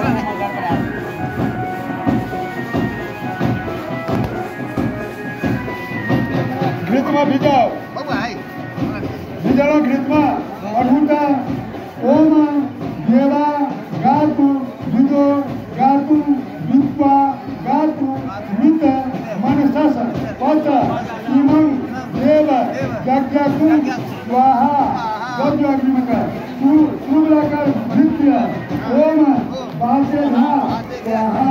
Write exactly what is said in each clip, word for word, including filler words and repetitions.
घृतमा भिजाओ भिजाओ घृतमा अढुता ओम देवा गातु विदो गातु विद्वा गातु वित मनसस पत इमं देव यज्ञकु स्वाहा यज्ञ अग्निमक शुभलाकर भृत्य ओम बातेधा स्वाहा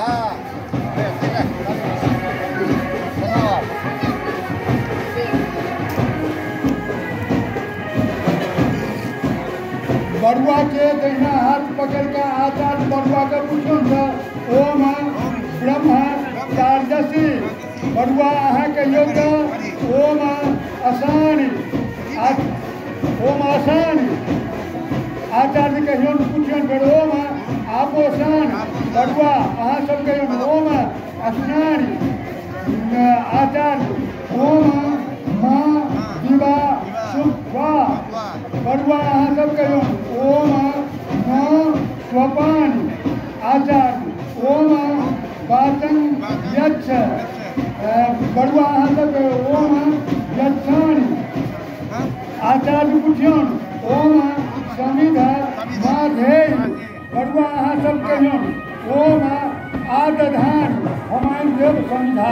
बरुआ के दहिना हाथ पकड़ कर आचार्य बरुआ का पूछन था ओम ब्रह्म चारदशी बरुआ अहाँ के योग्य ओम आसान ओम आसान आचार्य के योन पूछन कर ओम आपोसान बरुआ अहाँ सब के योन ओम अस्नान आचार्य ओम माँ दिवा सुखवा बरुआ अहाँ सब के योन ओम नौ स्वपान आचार्य ओम बातन यक्ष बरुआ अहाँ सब ओम यक्षाणी आचार्य पूछन ओम समिध माधेय बरुआ अहाँ सब के योन ओम आदधान हमारे देव समिधा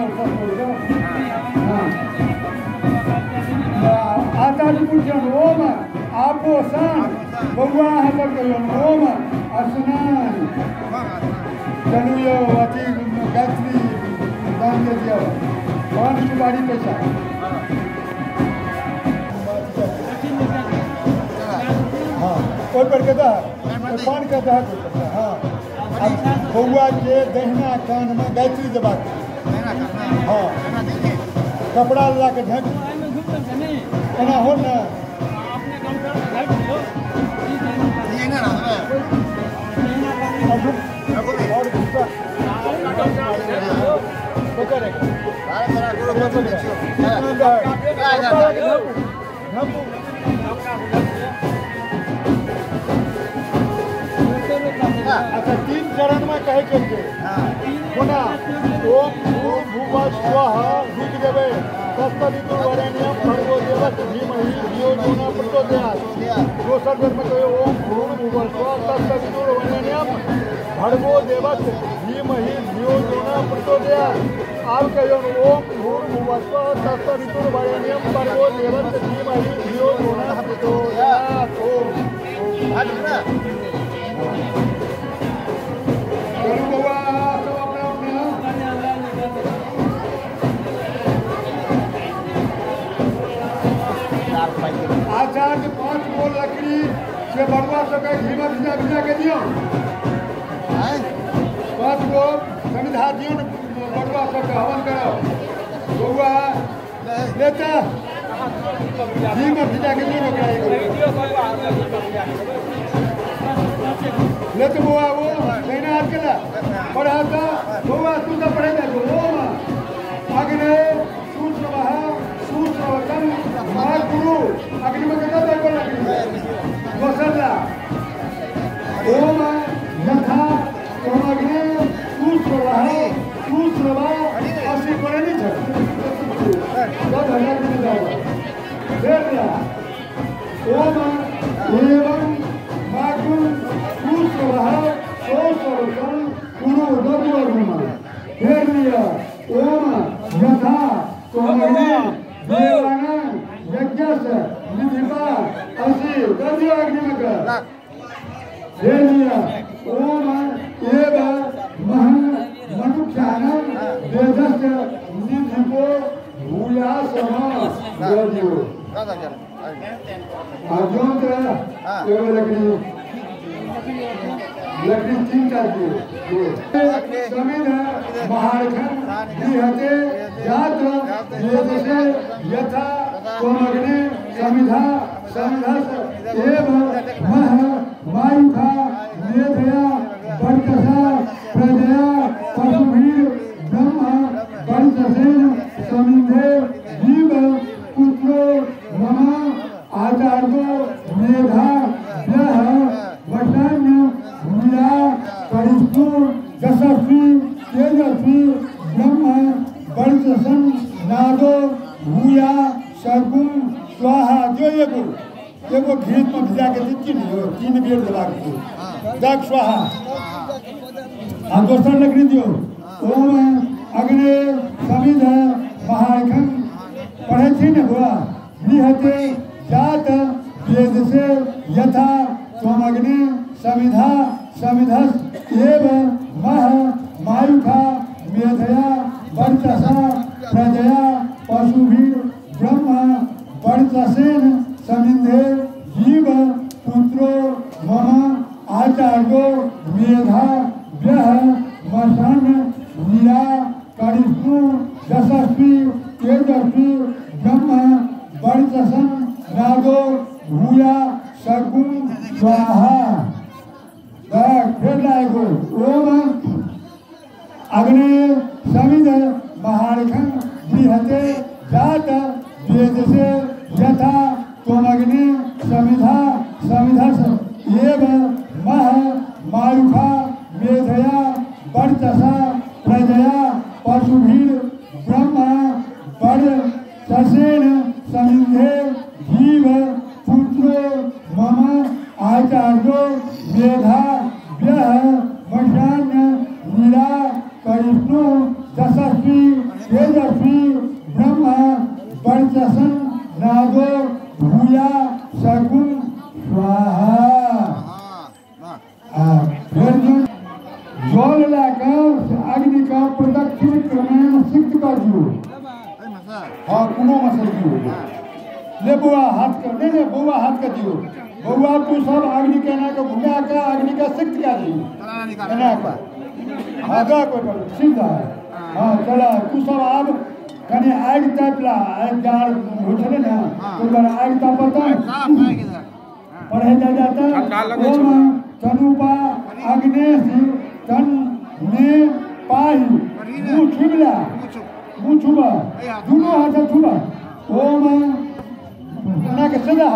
आचार्य पूछन ओम आपोषण बउआ हतर कहियो ओम स्नान चलू यो अति गायत्री दान दे दिया पान सुपारी पैसा हाँ कोई पर कहता है पान कहता है हाँ अब बउआ के दहिना कान में गायत्री जबात हाँ कपड़ा ला के ढक एना हो ना अच्छा तीन चरण में कहे चलते होना ओम ओम भूवा स्वाहा रुक देवे तत्सवितुर वरेण्यम भर्गो देवस्य धीमहि धियो यो न प्रचोदयात् दोसर जन्म कहे ओम भूर्भुवः स्वः तत्सवितुर वरेण्यम भर्गो देवस्य धीमहि धियो यो न प्रचोदयात् आप कहो ओम भूर्भुवः स्वः तत्सवितुर वरेण्यम भर्गो देवस्य धीमहि धियो यो न प्रचोदयात् ओम आचार्य पांच गो लकड़ी से बरुआ सबके घीमा भिजा भिजा के दियो पांच गो समिधा दियो बरुआ सबके हवन करो बउआ लेता घीमा भिजा के दियो लेते बउआ वो कहना हाथ केला पढ़ाता बउआ तू तो पढ़ेगा तो ओम अग्ने सूत्रवः सूत्रवतम महागुरु अग्नि में कहता है बोल अग्नि वसल्ला ओम यथा ओम अग्नि सूत्रवः सूत्रवा ऐसे पढ़े नहीं थे दस हजार की जाओ देख लिया ओम एवं महागुरु सूत्रवः सूत्रवतम गुरु दो अग्नि देख लिया ओम यथा ओम अग्नि देवाना यज्ञस निधिपा असी गद्य अग्निमक देलिया ओम एव महं मनुष्यानं वेदस्य निधिपो भूयासम गद्यो आजोंत एव लकड़ी लकड़ी तीन चार की समिध महारखन दिहते जात वेदसे यथा कोमग्नि समिधा समिधस एव मह वायुखा मेधया वर्कसा प्रजया पशुभीर ब्रह्म वर्चसेन समिधे जीव पुत्रो मम आचार्यो मेधा व्यः वटन्य मीरा करिष्णु यशस्वी तेजस्वी ब्रह्म वर्चसन नादो भूया सगुण स्वाहा जो एगो एगो घीत में भिजा के तीन तीन बेर दबा के दग स्वाहा आ दोसर लकड़ी दियो ओम अग्नि समिध महाखंड पढ़े थी न हुआ निहते जात वेद से यथा त्वमग्नि समिधा समिधस एव मह मायुखा मेधया वर्चसा प्रजया पशुभिः ब्रह्म वर्चसेन समिधे जीव पुत्रो मम आचार्यो मेधा व्यः मसन नीरा करिष्णु यशस्वी तेजस्वी ब्रह्म वर्चसन नादो भूया सगुण स्वाहा फिर लाएगो ओम अग्नि समिध महारखंड बृहते जात वेद से यथा त्वमग्नि समिधा समिधस एव मह मायुखा मेधया वर्चसा प्रजया पशुभिः ब्रह्म वर्चसेन समिधे जीव पुत्रो मम आचार्यो मेधा व्यः मशान नीरा करिष्णु यशस्वी तेजस्वी ब्रह्म वर्चसन नादो भूया सगुण स्वाहा जल लाकर अग्नि का प्रदक्षिण क्रमेण सिक्त कर दियो हाँ कुनो मसल दियो ले बुआ हाथ कर नहीं नहीं बुआ हाथ कर दियो बुआ तू सब अग्नि कहना का भूया का अग्नि का सिक्त क्या दी कहना का आगा कोई कर सीधा हाँ चला तू सब अब कने आग तापला आग जार होछले ना तो बार आग तापता पढ़े जा जाता ओम तनुपा अग्नेसी तन ने पाही मुँह छुबला मुँह छुबा दोनों हाथ छुबा ओम ना के सदा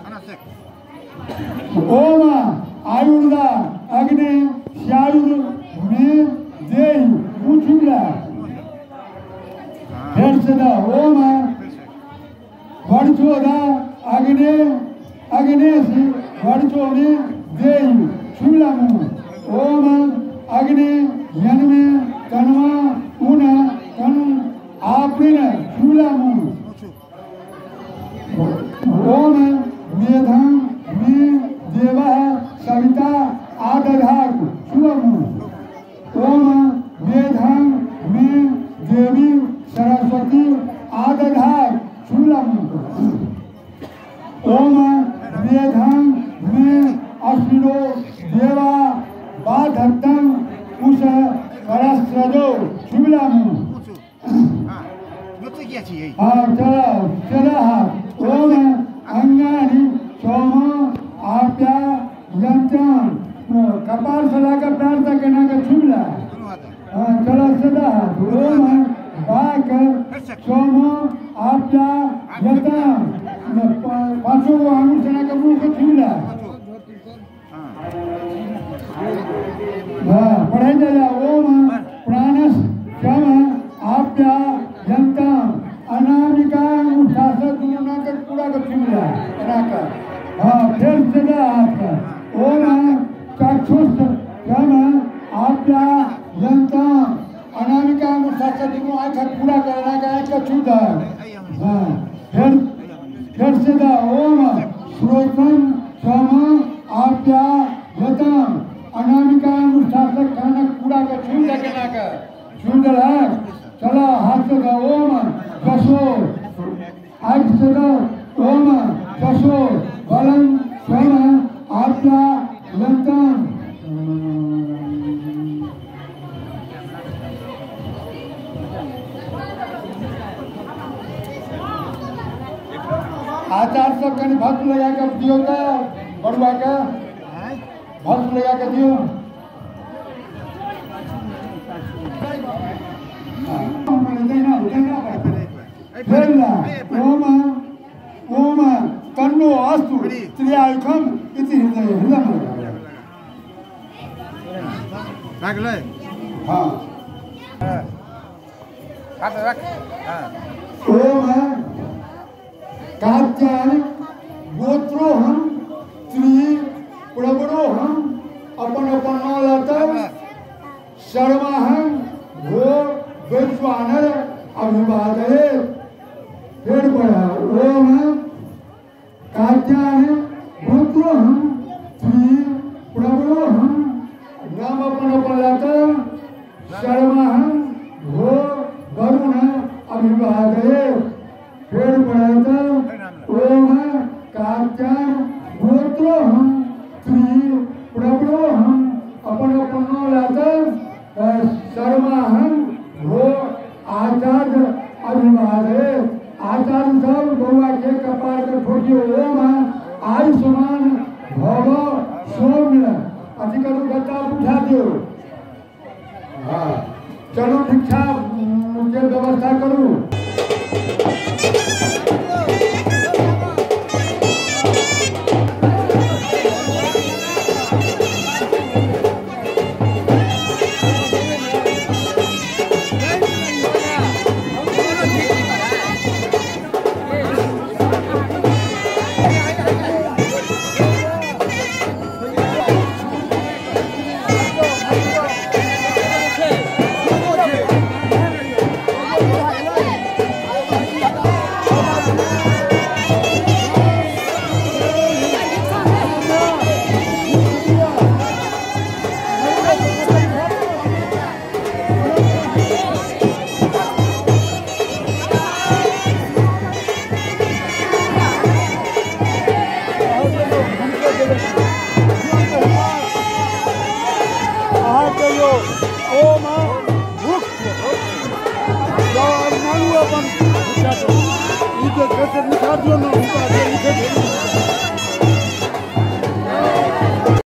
ओम आयुर्दा अग्नि श्यायुर में देहि मुँह छुबला फिर सदा ओम वर्चोदा अग्नि अग्नेसी वर्चो में देहि छुबला मुँह ओम अग्नि यन्मे तन्वा उन तन आप्रिन शूलामु ओम मेधं मे देवः सविता आदधातु शुभमु ओम मेधं मे देवी सरस्वती आदधातु शूलमु ओम मेधं मे अश्विनो देवा बाधत्तं उष करस्रजो शिवलामु हाँ चला चला ओम अंगानि सोम आप्या यंत्रण कपाल सला का प्रार्थना करना का शिवला हाँ चला सदा ओम बाक सोम आप्या यंत्रण पांचों अनुसना का मुँह का शिवला पढ़े जा ओम प्राणस शम आप्या यंतम अनामिका उठासत दुना का पूरा का छिमला का हाँ फिर सदा हाथ ओम चक्षुष शम आप्या यंतम अनामिका उठासत दुना आँख पूरा करना का आँख का छूता हाँ फिर फिर सदा ओम श्रोतम शम आप्या यंतम अनामिका अनुष्ठासक खाना कूड़ा का छूट लगना का छूट है चला हाथ से का ओम कसो आज से का ओम कसो बलम स्वयं आप्या यंतम आचार्य सब कहीं भक्त लगा कर दियो का बड़ुआ का भक्त लगा कर दियो ओम ओम तन्नो अस्तु त्रियायुखम इति हृदय हृदय रख ले हाँ हाथ रख हाँ ओम कात्यायन गोत्रोहम स्त्री प्रबरोहम अपन अपन नाम लाता सर्वाहम भो वैश्वानर अभिवादये फिर पढ़ा ओम कात्यायन गोत्रोहम स्त्री प्रबरोहम नाम अपन अपन लाता सर्वाहम भो वरुण अभिवादये फिर पढ़ा ओम कात्यायन गोत्रोहम स्त्री प्रबरोहम अपन अपन नाम लाता सर्वाहम भो आचार्य अभिवादये आचार्य सब बउआ के कपार के ठोकियो ओम आयुष्मान भव सौम्य अति करू बच्चा उठा दियो हाँ चलो भिक्षा के व्यवस्था करू अपन